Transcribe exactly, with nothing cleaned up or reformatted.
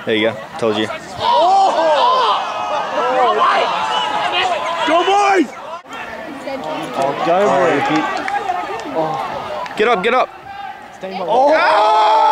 There you go. Told you. Go, boys! Oh, go, boy. Get up, get up. Oh!